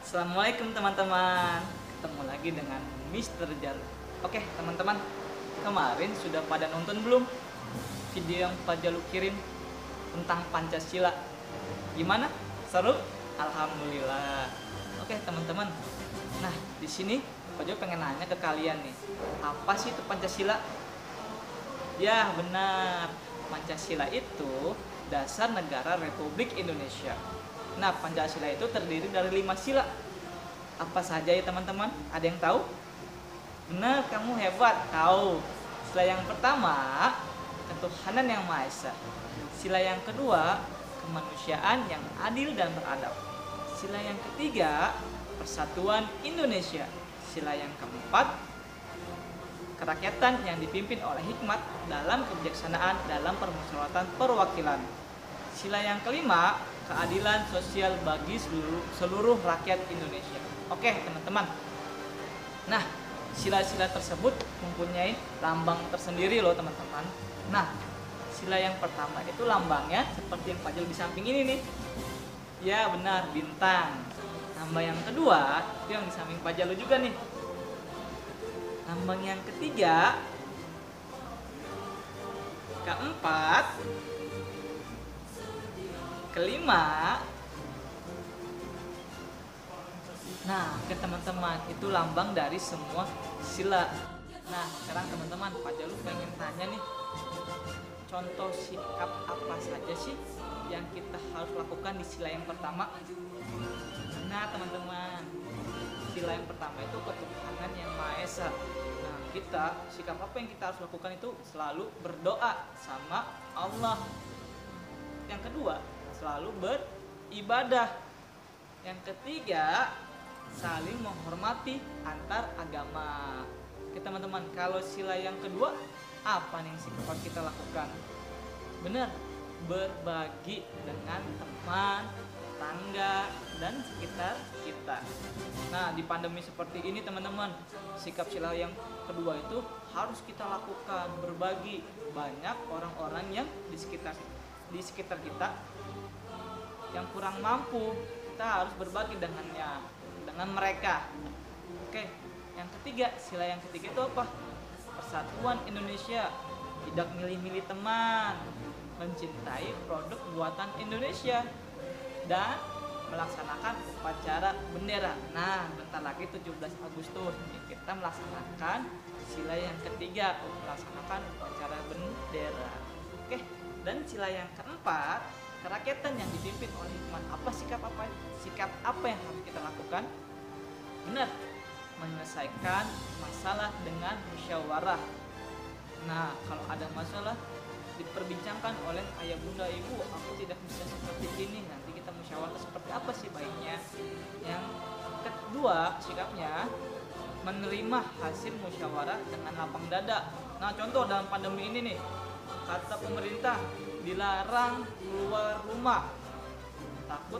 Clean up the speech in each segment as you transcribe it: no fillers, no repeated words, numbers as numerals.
Assalamualaikum teman-teman. Ketemu lagi dengan Mr. Jalu. Oke teman-teman, kemarin sudah pada nonton belum video yang Pak Jalu kirim tentang Pancasila? Gimana? Seru? Alhamdulillah. Oke teman-teman. Nah, di sini Pak Jalu pengen nanya ke kalian nih. Apa sih itu Pancasila? Ya, benar. Pancasila itu dasar negara Republik Indonesia. Nah, Pancasila itu terdiri dari 5 sila. Apa saja ya teman-teman? Ada yang tahu? Benar, kamu hebat, tahu. Sila yang pertama, ketuhanan yang Maha Esa. Sila yang kedua, kemanusiaan yang adil dan beradab. Sila yang ketiga, persatuan Indonesia. Sila yang keempat, kerakyatan yang dipimpin oleh hikmat dalam kebijaksanaan dalam permusyawaratan perwakilan. Sila yang kelima, keadilan sosial bagi seluruh rakyat Indonesia. Oke teman-teman. Nah, sila-sila tersebut mempunyai lambang tersendiri loh teman-teman. Nah, sila yang pertama itu lambangnya seperti yang Pak Jalu di samping ini nih. Ya benar, bintang. Lambang yang kedua itu yang di samping Pak Jalu juga nih. Lambang yang ketiga, keempat, kelima. Nah, ke teman-teman, itu lambang dari semua sila. Nah, sekarang teman-teman, Pak Jalu pengen tanya nih, contoh sikap apa saja sih yang kita harus lakukan di sila yang pertama? Nah, teman-teman, sila yang pertama itu ketuhanan yang Maha Esa. Nah, kita sikap apa yang kita harus lakukan itu selalu berdoa sama Allah. Yang kedua, selalu beribadah. Yang ketiga, saling menghormati antar agama. Oke teman-teman, kalau sila yang kedua, apa nih sikap harus kita lakukan? Benar, berbagi dengan teman, tetangga, dan sekitar kita. Nah, di pandemi seperti ini teman-teman, sikap sila yang kedua itu harus kita lakukan, berbagi. Banyak orang-orang yang di sekitar kita yang kurang mampu, kita harus berbagi dengan mereka. Oke, yang ketiga, sila yang ketiga itu apa? Persatuan Indonesia, tidak milih-milih teman, mencintai produk buatan Indonesia, dan melaksanakan upacara bendera. Nah, bentar lagi 17 Agustus kita melaksanakan sila yang ketiga, melaksanakan upacara bendera. Oke, dan sila yang keempat, kerakyatan yang dipimpin oleh hikmat. Sikap apa yang harus kita lakukan? Benar, menyelesaikan masalah dengan musyawarah. Nah, kalau ada masalah diperbincangkan oleh ayah bunda ibu, aku tidak bisa seperti ini, nanti kita musyawarah seperti apa sih baiknya. Yang kedua, sikapnya menerima hasil musyawarah dengan lapang dada. Nah, contoh dalam pandemi ini nih, kata pemerintah dilarang keluar rumah, takut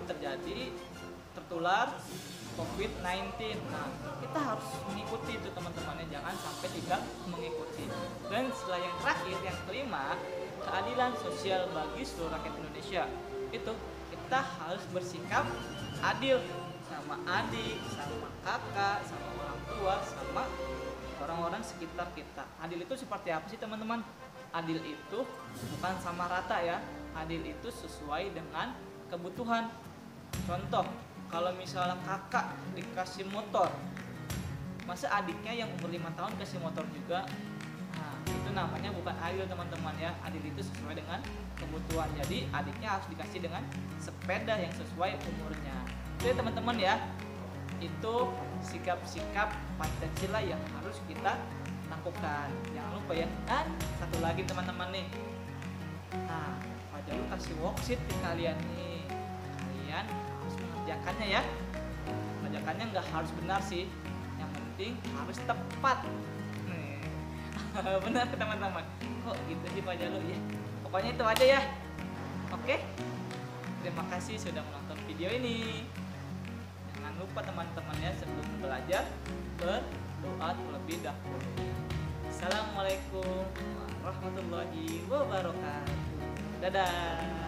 tertular COVID-19. Nah, kita harus mengikuti itu teman-temannya, jangan sampai tidak mengikuti. Dan sila yang terakhir, yang kelima, keadilan sosial bagi seluruh rakyat Indonesia. Itu kita harus bersikap adil sama adik, sama kakak, sama orang tua, sama orang-orang sekitar kita. Adil itu seperti apa sih teman-teman? Adil itu bukan sama rata ya. Adil itu sesuai dengan kebutuhan. Contoh, kalau misalnya kakak dikasih motor, masa adiknya yang umur 5 tahun kasih motor juga? Nah, itu namanya bukan adil teman-teman ya. Adil itu sesuai dengan kebutuhan. Jadi adiknya harus dikasih dengan sepeda yang sesuai umurnya. Itu ya teman-teman ya. Itu sikap-sikap Pancasila yang harus kita lakukan. Jangan lupa ya. Dan satu lagi teman-teman nih. Nah, Pak Jalu kasih worksheet ke kalian nih. Kalian harus mengerjakannya ya. Mengerjakannya nggak harus benar sih. Yang penting harus tepat. Nih. Benar teman-teman. Kok gitu sih Pak Jalu ya? Pokoknya itu aja ya. Oke. Terima kasih sudah menonton video ini. Jangan lupa teman-teman ya, sebelum belajar berdoa terlebih dahulu. Assalamualaikum warahmatullahi wabarakatuh. Dadah.